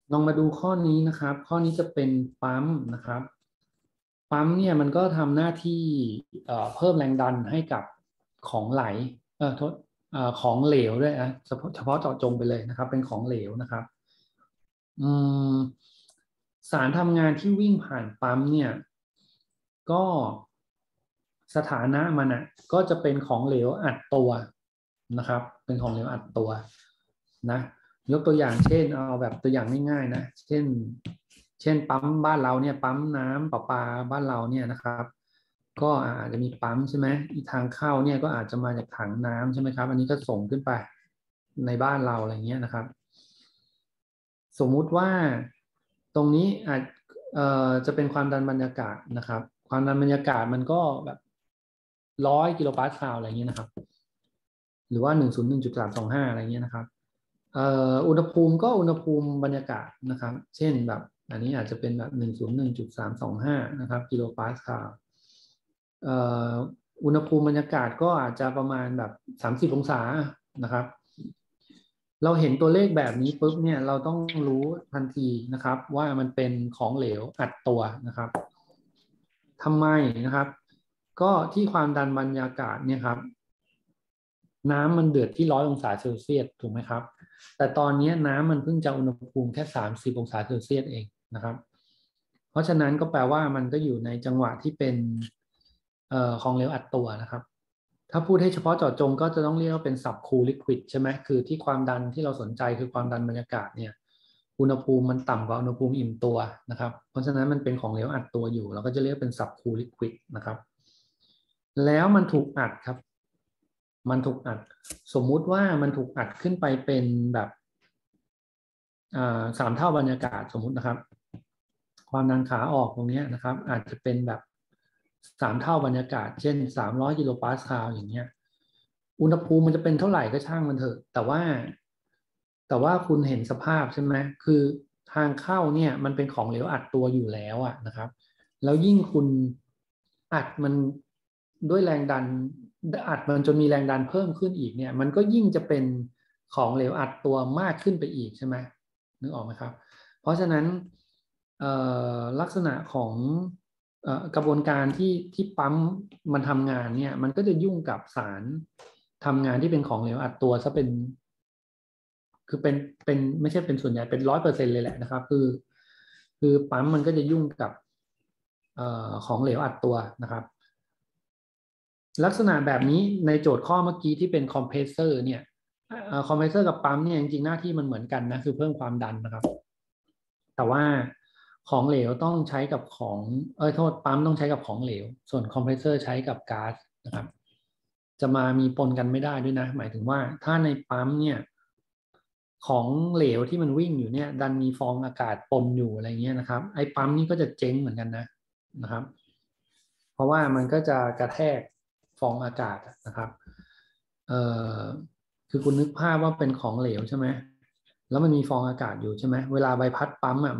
ลองมาดูข้อนี้นะครับข้อนี้จะเป็นปั๊มนะครับปั๊มเนี่ยมันก็ทำหน้าที่เพิ่มแรงดันให้กับของไหลโทษของเหลวด้วยนะเฉพาะเจาะจงไปเลยนะครับเป็นของเหลวนะครับอืมสารทำงานที่วิ่งผ่านปั๊มเนี่ยก็สถานะมันอ่ะก็จะเป็นของเหลวอัดตัวนะครับเป็นของเหลวอัดตัวนะยกตัวอย่างเช่นเอาแบบตัวอย่างง่ายๆนะเช่นปั๊มบ้านเราเนี่ยปั๊มน้ำประปาบ้านเราเนี่ยนะครับก็อาจจะมีปั๊มใช่ไหมอีกทางเข้าเนี่ยก็อาจจะมาจากถังน้ำใช่ไหมครับอันนี้ก็ส่งขึ้นไปในบ้านเราอะไรเงี้ยนะครับ สมมุติว่าตรงนี้อาจจะเป็นความดันบรรยากาศนะครับความดันบรรยากาศมันก็แบบ100 กิโลปาสคาลอะไรเงี้ยนะครับหรือว่า101.325อะไรเงี้ยนะครับอุณหภูมิก็อุณหภูมิบรรยากาศนะครับเช่นแบบอันนี้อาจจะเป็นแบบ101.325นะครับกิโลปาสคาลเอ่ออุณหภูมิบรรยากาศก็อาจจะประมาณแบบ30 องศานะครับเราเห็นตัวเลขแบบนี้ปุ๊บเนี่ยเราต้องรู้ทันทีนะครับว่ามันเป็นของเหลวอัดตัวนะครับทำไมนะครับก็ที่ความดันบรรยากาศเนี่ยครับ น้ำมันเดือดที่100 องศาเซลเซียสถูกไหมครับแต่ตอนนี้น้ำมันเพิ่งจะอุณหภูมิแค่30 องศาเซลเซียสเองนะครับเพราะฉะนั้นก็แปลว่ามันก็อยู่ในจังหวะที่เป็นของเหลวอัดตัวนะครับถ้าพูดให้เฉพาะเจาะจงก็จะต้องเรียกว่าเป็น subcool liquid ใช่ไหมคือที่ความดันที่เราสนใจคือความดันบรรยากาศเนี่ยอุณหภูมิมันต่ำกว่าอุณหภูมิอิ่มตัวนะครับเพราะฉะนั้นมันเป็นของเหลวอัดตัวอยู่เราก็จะเรียกเป็น subcool liquid นะครับแล้วมันถูกอัดครับ มันถูกอัดสมมุติว่ามันถูกอัดขึ้นไปเป็นแบบ3 เท่าบรรยากาศสมมุตินะครับความดันขาออกตรงนี้นะครับอาจจะเป็นแบบ3 เท่าบรรยากาศเช่น300 กิโลปาสคาลอย่างเงี้ยอุณหภูมิมันจะเป็นเท่าไหร่ก็ช่างมันเถอะแต่ว่าคุณเห็นสภาพใช่ไหมคือทางเข้าเนี่ยมันเป็นของเหลวอัดตัวอยู่แล้วอะนะครับแล้วยิ่งคุณอัดมันด้วยแรงดันอัดมันจนมีแรงดันเพิ่มขึ้นอีกเนี่ยมันก็ยิ่งจะเป็นของเหลวอัดตัวมากขึ้นไปอีกใช่ไหมนึกออกไหมครับเพราะฉะนั้นลักษณะของกระบวนการที่ปั๊มมันทำงานเนี่ยมันก็จะยุ่งกับสารทำงานที่เป็นของเหลวอัดตัวซะเป็นคือเป็นไม่ใช่เป็นส่วนใหญ่เป็น100%เลยแหละนะครับคือปั๊มมันก็จะยุ่งกับของเหลวอัดตัวนะครับลักษณะแบบนี้ในโจทย์ข้อเมื่อกี้ที่เป็นคอมเพรสเซอร์เนี่ยคอมเพรสเซอร์กับปั๊มเนี่ยจริงๆหน้าที่มันเหมือนกันนะคือเพิ่มความดันนะครับ แต่ว่าของเหลวต้องใช้กับของโทษปั๊มต้องใช้กับของเหลวส่วนคอมเพรสเซอร์ใช้กับก๊าซนะครับจะมามีปนกันไม่ได้ด้วยนะหมายถึงว่าถ้าในปั๊มเนี่ยของเหลวที่มันวิ่งอยู่เนี่ยดันมีฟองอากาศปนอยู่อะไรเงี้ยนะครับไอ้ปั๊มนี่ก็จะเจ๊งเหมือนกันนะครับเพราะว่ามันก็จะกระแทกฟองอากาศนะครับเอ่อคือคุณนึกภาพว่าเป็นของเหลวใช่ไหม แล้วมันมีฟองอากาศอยู่ใช่ไหมเวลาใบพัดปั๊มอ่ะ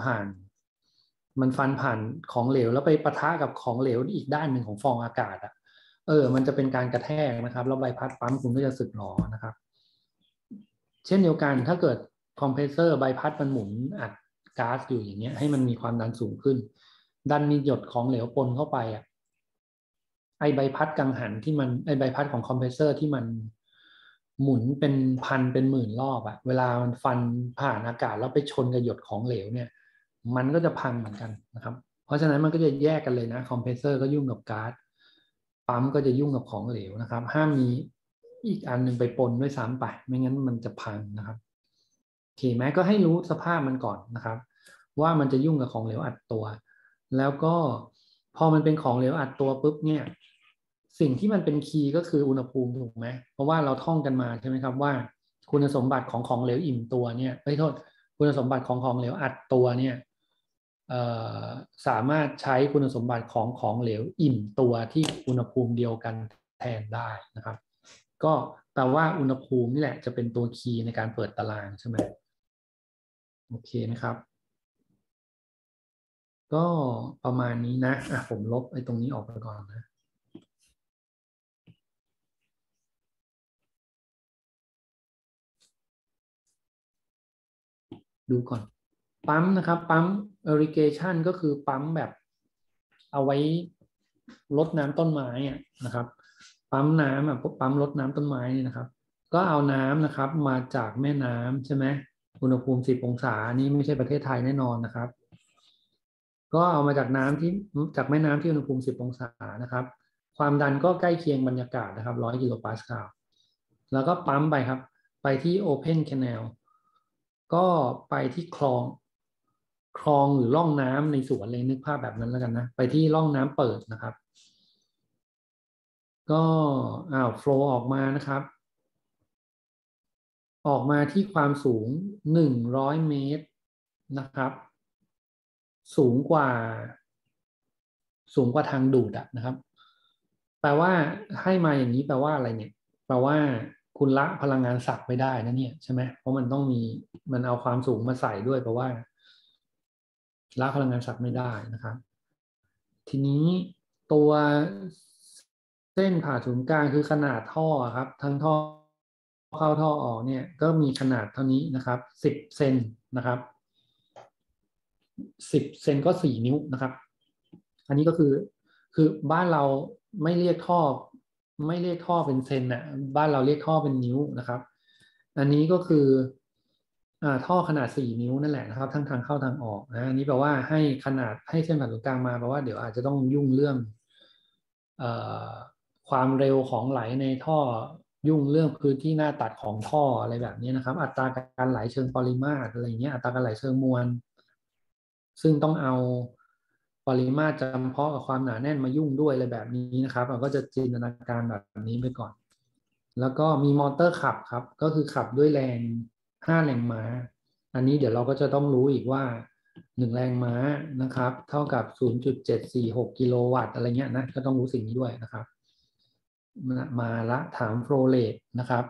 มันฟันผ่านของเหลวแล้วไปปะทะกับของเหลวอีกด้านหนึ่งของฟองอากาศอ่ะมันจะเป็นการกระแทกนะครับแล้วใบพัดปั๊มคุณก็จะสึกหรอนะครับเช่นเดียวกันถ้าเกิดคอมเพรสเซอร์ใบพัดมันหมุนอัดก๊าซอยู่อย่างเงี้ยให้มันมีความดันสูงขึ้นดันมีหยดของเหลวปนเข้าไปอ่ะ ไอใบพัดกังหันที่มันไอใบพัดของคอมเพรสเซอร์ที่มันหมุนเป็นพันเป็นหมื่นรอบอะเวลามันฟันผ่านอากาศแล้วไปชนกับหยดของเหลวเนี่ยมันก็จะพังเหมือนกันนะครับเพราะฉะนั้นมันก็จะแยกกันเลยนะคอมเพรสเซอร์ก็ยุ่งกับก๊าซปั๊มก็จะยุ่งกับของเหลวนะครับห้ามมีอีกอันหนึ่งไปปนด้วยซ้ำไปไม่งั้นมันจะพังนะครับโอเคไหมก็ให้รู้สภาพมันก่อนนะครับว่ามันจะยุ่งกับของเหลวอัดตัว แล้วก็พอมันเป็นของเหลวอัดตัวปุ๊บเนี่ยสิ่งที่มันเป็นคีย์ก็คืออุณหภูมิถูกไหมเพราะว่าเราท่องกันมาใช่ไหมครับว่าคุณสมบัติของของเหลวอิ่มตัวเนี่ยไม่โทษคุณสมบัติของของเหลวอัดตัวเนี่ยเอ่อสามารถใช้คุณสมบัติของของเหลวอิ่มตัวที่อุณหภูมิเดียวกันแทนได้นะครับก็แปลว่าอุณหภูมินี่แหละจะเป็นตัวคีย์ในการเปิดตารางใช่ไหมโอเคนะครับ ก็ประมาณนี้นะผมลบไอ้ตรงนี้ออกไปก่อนนะดูก่อนปั๊มนะครับปั๊ม irrigation ก็คือปั๊มแบบเอาไว้รดน้ำต้นไม้อะนะครับปั๊มน้ำพวกปั๊มรดน้ำต้นไม้นี่นะครับก็เอาน้ำนะครับมาจากแม่น้ำใช่ไหมอุณหภูมิ10 องศานี่ไม่ใช่ประเทศไทยแน่นอนนะครับก็เอามาจากน้ำที่จากแม่น้ำที่อุณหภูมิ10 องศานะครับความดันก็ใกล้เคียงบรรยากาศนะครับ100 กิโลปาสคาลแล้วก็ปั๊มไปครับไปที่ Open Canal ก็ไปที่คลองหรือร่องน้ำในสวนเลยนึกภาพแบบนั้นแล้วกันนะไปที่ร่องน้ำเปิดนะครับก็โฟลว์ออกมานะครับออกมาที่ความสูง100 เมตรนะครับสูงกว่าสูงกว่าทางดูดนะครับแปลว่าให้มาอย่างนี้แปลว่าอะไรเนี่ยแปลว่าคุณละพลังงานศักดิ์ไม่ได้นะเนี่ยใช่ไหมเพราะมันต้องมีมันเอาความสูงมาใส่ด้วยแปลว่าละพลังงานศักดิ์ไม่ได้นะครับ ทีนี้ตัวเส้นผ่าศูนย์กลางคือขนาดท่อครับทั้งท่อเข้าท่อออกเนี่ยก็มีขนาดเท่านี้นะครับ10 เซนนะครับ10 เซนก็4 นิ้วนะครับอันนี้ก็คือบ้านเราไม่เรียกท่อไม่เรียกท่อเป็นเซนนะบ้านเราเรียกท่อเป็นนิ้วนะครับอันนี้ก็คือท่อขนาด4 นิ้วนั่นแหละนะครับทั้งทางเข้าทางออกนะอันนี้แปลว่าให้ขนาดให้เส้นผ่านศูนย์กลางมาแปลว่าเดี๋ยวอาจจะต้องยุ่งเรื่องเอ่อความเร็วของไหลในท่อยุ่งเรื่องพื้นที่หน้าตัดของท่ออะไรแบบนี้นะครับอัตราการไหลเชิงปริมาตรอะไรเงี้ยอัตราการไหลเชิงมวลซึ่งต้องเอาปริมาตรจำเพาะกับความหนาแน่นมายุ่งด้วยอะไรแบบนี้นะครับเราก็จะจินตนาการแบบนี้ไปก่อนแล้วก็มีมอเตอร์ขับครับก็คือขับด้วยแรง5 แรงม้าอันนี้เดี๋ยวเราก็จะต้องรู้อีกว่า1 แรงม้านะครับเท่ากับ0.746กิโลวัตต์อะไรเงี้ยนะก็ต้องรู้สิ่งนี้ด้วยนะครับมาละถามโฟลเรทนะครับ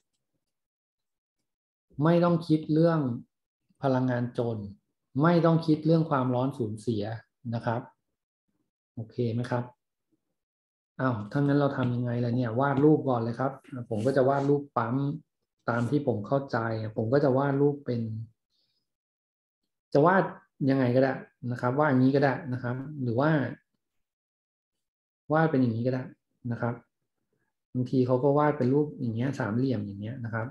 ไม่ต้องคิดเรื่องพลังงานจนไม่ต้องคิดเรื่องความร้อนสูญเสียนะครับโอเคไหมครับถ้างั้นเราทำยังไงล่ะเนี่ยวาดรูปก่อนเลยครับผมก็จะวาดรูปปั๊มตามที่ผมเข้าใจผมก็จะวาดรูปเป็นจะวาดยังไงก็ได้นะครับวาดอย่างนี้ก็ได้นะครับหรือว่าวาดเป็นอย่างนี้ก็ได้นะครับบางทีเขาก็วาดเป็นรูปอย่างเงี้ยสามเหลี่ยมอย่างเงี้ยนะครับ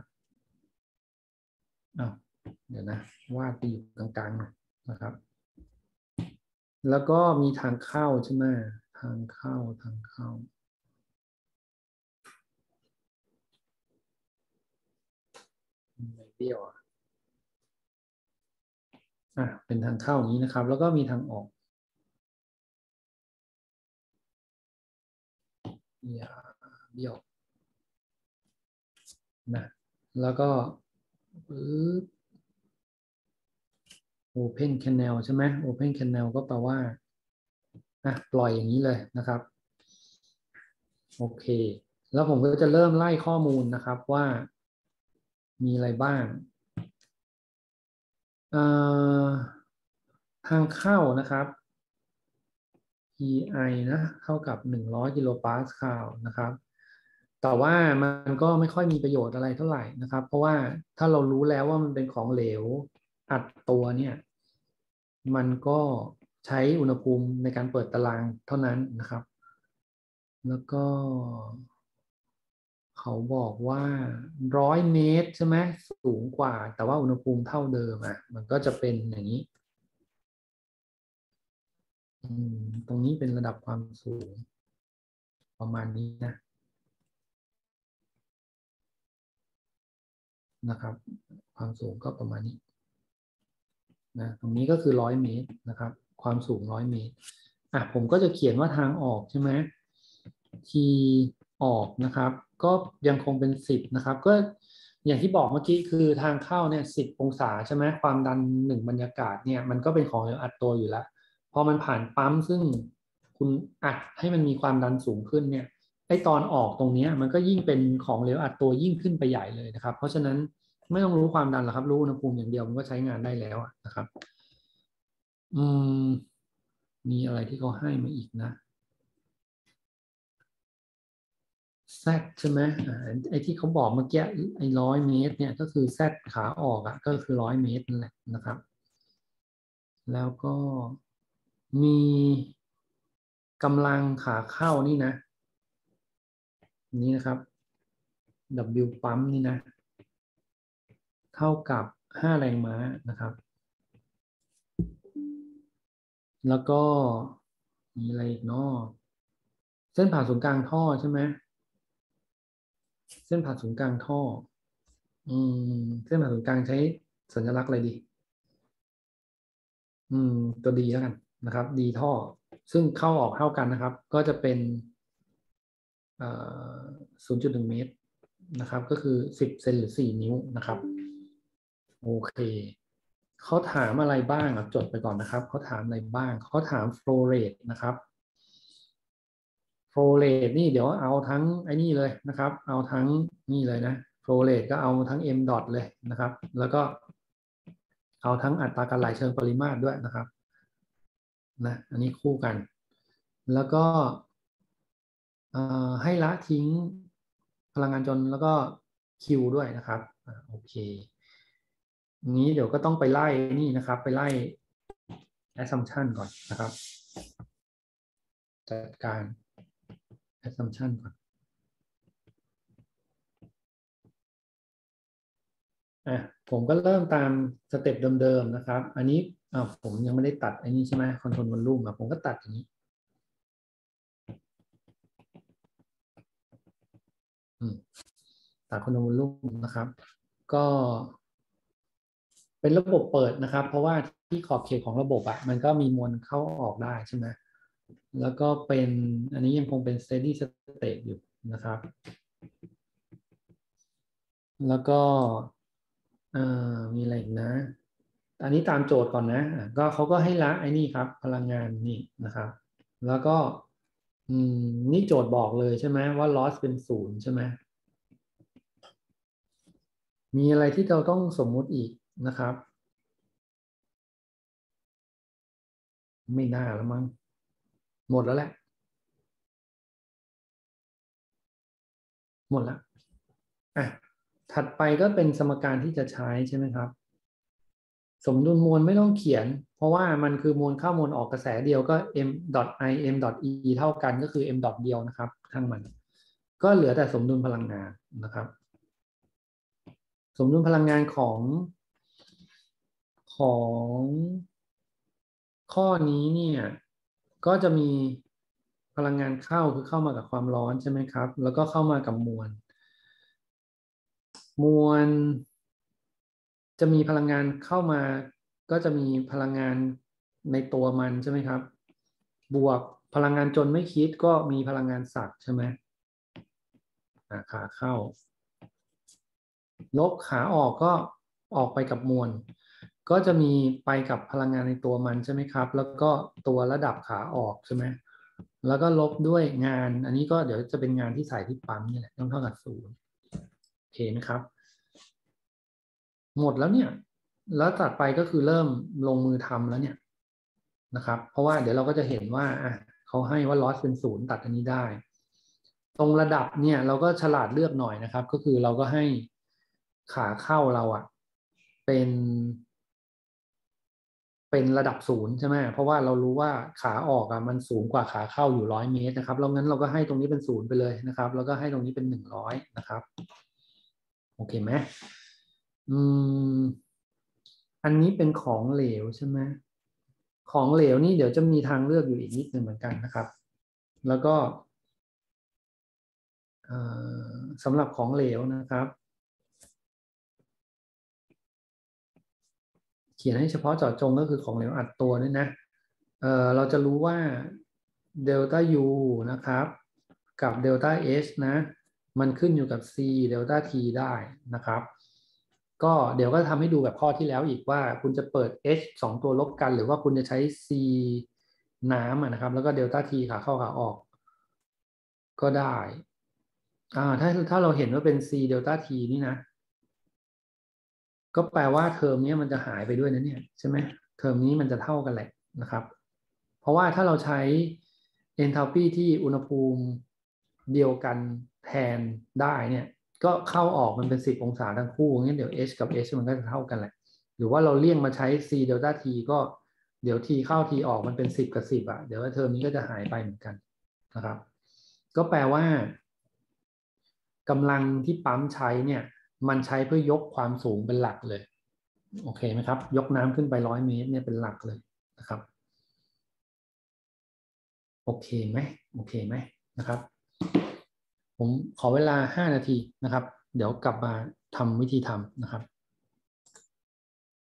อ้าวเดี๋ยวนะวาดไปอยู่กลางๆหน่อยนะครับแล้วก็มีทางเข้าใช่ไหมทางเข้าไม่เบี้ยวเป็นทางเข้าอย่างนี้นะครับแล้วก็มีทางออกอย่าเบี้ยวนะแล้วก็ปึ๊บ Open Canal ใช่ไหม Open Canal ก็แปลว่าปล่อยอย่างนี้เลยนะครับโอเคแล้วผมก็จะเริ่มไล่ข้อมูลนะครับว่ามีอะไรบ้างเอ่อทางเข้านะครับ EI นะเท่ากับ100 กิโลปาสคาลนะครับแต่ว่ามันก็ไม่ค่อยมีประโยชน์อะไรเท่าไหร่นะครับเพราะว่าถ้าเรารู้แล้วว่ามันเป็นของเหลวอัดตัวเนี่ยมันก็ใช้อุณหภูมิในการเปิดตารางเท่านั้นนะครับแล้วก็เขาบอกว่า100 เมตรใช่ไหมสูงกว่าแต่ว่าอุณหภูมิเท่าเดิมมันก็จะเป็นอย่างนี้ตรงนี้เป็นระดับความสูงประมาณนี้นะครับความสูงก็ประมาณนี้ตรงนี้ก็คือ100 เมตรนะครับความสูง100 เมตรผมก็จะเขียนว่าทางออกใช่ไหมทีออกนะครับก็ยังคงเป็น10นะครับก็อย่างที่บอกเมื่อกี้คือทางเข้าเนี่ย10 องศาใช่ไหมความดัน1 บรรยากาศเนี่ยมันก็เป็นของเหลวอัดตัวอยู่แล้วพอมันผ่านปั๊มซึ่งคุณอัดให้มันมีความดันสูงขึ้นเนี่ยไอตอนออกตรงนี้มันก็ยิ่งเป็นของเหลวอัดตัวยิ่งขึ้นไปใหญ่เลยนะครับเพราะฉะนั้นไม่ต้องรู้ความดันหรอกครับรู้อุณหภูมิอย่างเดียวมันก็ใช้งานได้แล้วนะครับอืมมีอะไรที่เขาให้มาอีกนะแซดใช่ไหมไอ้ที่เขาบอกเมื่อกี้ไอ้100 เมตรเนี่ยก็คือแซดขาออกก็คือ100 เมตรนั่นแหละนะครับแล้วก็มีกำลังขาเข้านี่นะนี่นะครับ W ปั๊มนี่นะเท่ากับ5แรงม้านะครับแล้วก็มีอะไรอีกเนาะเส้นผ่าศูนย์กลางท่อใช่ไหมเส้นผ่าศูนย์กลางท่อเส้นผ่าศูนย์กลางใช้สัญลักษณ์อะไรดีอืมตัวดีแล้วกันนะครับดีท่อซึ่งเข้าออกเท่ากันนะครับก็จะเป็นเอ่อ0.1เมตรนะครับก็คือ10เซนหรือ4นิ้วนะครับโอเคเขาถามอะไรบ้างจดไปก่อนนะครับเขาถามอะไรบ้างเขาถาม flow rate นะครับ flow rate นี่เดี๋ยวเอาทั้งไอ้นี่เลยนะครับเอาทั้งนี่เลยนะ flow rate ก็เอาทั้ง m dot เลยนะครับแล้วก็เอาทั้งอัตราการไหลเชิงปริมาตรด้วยนะครับนะอันนี้คู่กันแล้วก็ให้ละทิ้งพลังงานจนแล้วก็คิวด้วยนะครับโอเคนี้เดี๋ยวก็ต้องไปไล่นี่นะครับไปไล่ assumption ก่อนนะครับจัดการ assumption ก่อนผมก็เริ่มตามสเต็ปเดิมๆนะครับอันนี้ผมยังไม่ได้ตัดอันนี้ใช่ไหมคอนโทรลวอลลุ่มผมก็ตัดอย่างนี้ตัดคอนโทรลวอลลุ่มนะครับก็เป็นระบบเปิดนะครับเพราะว่าที่ขอบเขตของระบบมันก็มีมวลเข้าออกได้ใช่ไหมแล้วก็เป็นอันนี้ยังคงเป็น steady state อยู่นะครับแล้วก็มีอะไรอีกนะอันนี้ตามโจทย์ก่อนนะก็เขาก็ให้ละไอ้นี่ครับพลังงานนี่นะครับแล้วก็นี่โจทย์บอกเลยใช่ไหมว่า loss เป็น0ใช่ไหมมีอะไรที่เราต้องสมมุติอีกนะครับไม่น่าแล้วมั้งหมดแล้วแหละหมดแล้วอ่ะถัดไปก็เป็นสมการที่จะใช้ใช่ไหมครับ สมดุลมวลไม่ต้องเขียนเพราะว่ามันคือมวลเข้ามวลออกกระแสเดียวก็ m.i m.e เท่ากันก็คือ m. เดียวนะครับทั้งมันก็เหลือแต่สมดุลพลังงานนะครับสมดุลพลังงานของข้อนี้เนี่ยก็จะมีพลังงานเข้าคือเข้ามากับความร้อนใช่ไหมครับแล้วก็เข้ามากับมวลจะมีพลังงานเข้ามาก็จะมีพลังงานในตัวมันใช่ไหมครับบวกพลังงานจนไม่คิดก็มีพลังงานสักใช่ไหมขาเข้าลบขาออกก็ออกไปกับมวลก็จะมีไปกับพลังงานในตัวมันใช่ไหมครับแล้วก็ตัวระดับขาออกใช่ไหมแล้วก็ลบด้วยงานอันนี้ก็เดี๋ยวจะเป็นงานที่ใส่ที่ปั๊มนี่แหละต้องเท่ากับ0โอเคไหมครับ หมดแล้วเนี่ยแล้วตัดไปก็คือเริ่มลงมือทำแล้วเนี่ยนะครับเพราะว่าเดี๋ยวเราก็จะเห็นว่าเขาให้ว่า loss เป็น0ตัดอันนี้ได้ตรงระดับเนี่ยเราก็ฉลาดเลือกหน่อยนะครับก็คือเราก็ให้ขาเข้าเราเป็นเป็นระดับ0ใช่ไหมเพราะว่าเรารู้ว่าขาออกมันสูงกว่าขาเข้าอยู่100 เมตรนะครับแล้วงั้นเราก็ให้ตรงนี้เป็น0ไปเลยนะครับแล้วก็ให้ตรงนี้เป็น100นะครับโอเคไหมอืม อันนี้เป็นของเหลวใช่ไหมของเหลวนี่เดี๋ยวจะมีทางเลือกอยู่อีกนิดหนึ่งเหมือนกันนะครับแล้วก็สำหรับของเหลวนะครับเขียนให้เฉพาะเจาะจงก็คือของเหลวอัดตัวด้วยนะเราจะรู้ว่าเดลต้า U นะครับกับเดลต้า H นะมันขึ้นอยู่กับ C เดลต้า T ได้นะครับก็เดี๋ยวก็ทำให้ดูแบบข้อที่แล้วอีกว่าคุณจะเปิด H 2 ตัวลบกันหรือว่าคุณจะใช้ C น้ำนะครับแล้วก็เดลต้า T ขาเข้าขาออกก็ได้ถ้าเราเห็นว่าเป็น C เดลต้า T นี่นะก็แปลว่าเทอมนี้มันจะหายไปด้วยนะเนี่ยใช่ไหมเทอมนี้มันจะเท่ากันแหละนะครับเพราะว่าถ้าเราใช้ enthalpy ที่อุณหภูมิเดียวกันแทนได้เนี่ยก็เข้าออกมันเป็น10 องศาทั้งคู่งั้นเดี๋ยว H กับ H มันก็จะเท่ากันแหละหรือว่าเราเลี่ยงมาใช้ C เดลต้า T ก็เดี๋ยวทีเข้าทีออกมันเป็น10 กับ 10อ่ะเดี๋ยวเทอมนี้ก็จะหายไปเหมือนกันนะครับก็แปลว่ากำลังที่ปั๊มใช้เนี่ยมันใช้เพื่อยกความสูงเป็นหลักเลยโอเคไหมครับยกน้ำขึ้นไป100 เมตรเนี่ยเป็นหลักเลยนะครับโอเคไหมโอเคไหมนะครับผมขอเวลา5 นาทีนะครับเดี๋ยวกลับมาทำวิธีทำนะครับ